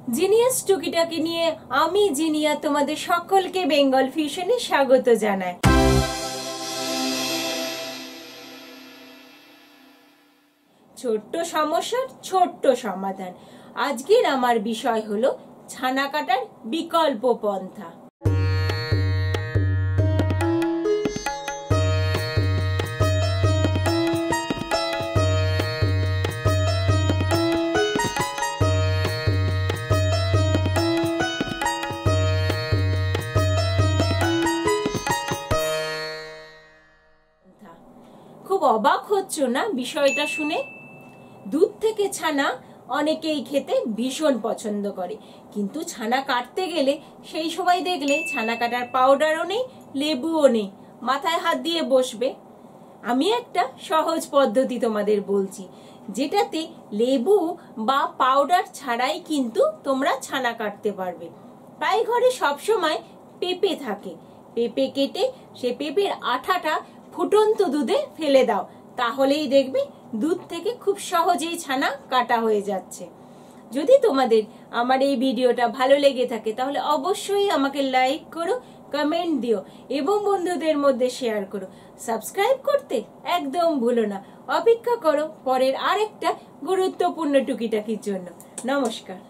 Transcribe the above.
Genius টুকিটাকি নিয়ে আমি জিনিয়া তোমাদের সকলকে বেঙ্গল ফিউশনে স্বাগত জানাই। ছোট্ট সমস্যার ছোট্ট সমাধান। আজকের আমার বিষয় হলো ছানা কাটার বিকল্প পন্থা। খুব অবাক হচ্ছ না বিষয়টা শুনে? দুধ থেকে ছানা অনেকেই খেতে ভীষণ পছন্দ করে, কিন্তু ছানা কাটতে গেলে সেই সময় দেখলে ছানা কাটার পাউডারও নেই, লেবুও নেই। মাথায় হাত দিয়ে বসবে। আমি একটা সহজ পদ্ধতি তোমাদের বলছি, যেটাতে লেবু বা পাউডার ছাড়াই কিন্তু তোমরা ছানা কাটতে পারবে। প্রায় ঘরে সবসময় পেঁপে থাকে। পেঁপে কেটে সে পেঁপের আঠাটা ফুটন্ত দুধে ফেলে দাও, তাহলেই দেখবে দুধ থেকে খুব সহজেই ছানা কাটা হয়ে যাচ্ছে। যদি তোমাদের আমার এই ভিডিওটা ভালো লেগে থাকে তাহলে অবশ্যই আমাকে লাইক করো, কমেন্ট দিও এবং বন্ধুদের মধ্যে শেয়ার করো। সাবস্ক্রাইব করতে একদম ভুলো না। অপেক্ষা করো পরের আরেকটা গুরুত্বপূর্ণ টুকিটাকির জন্য। নমস্কার।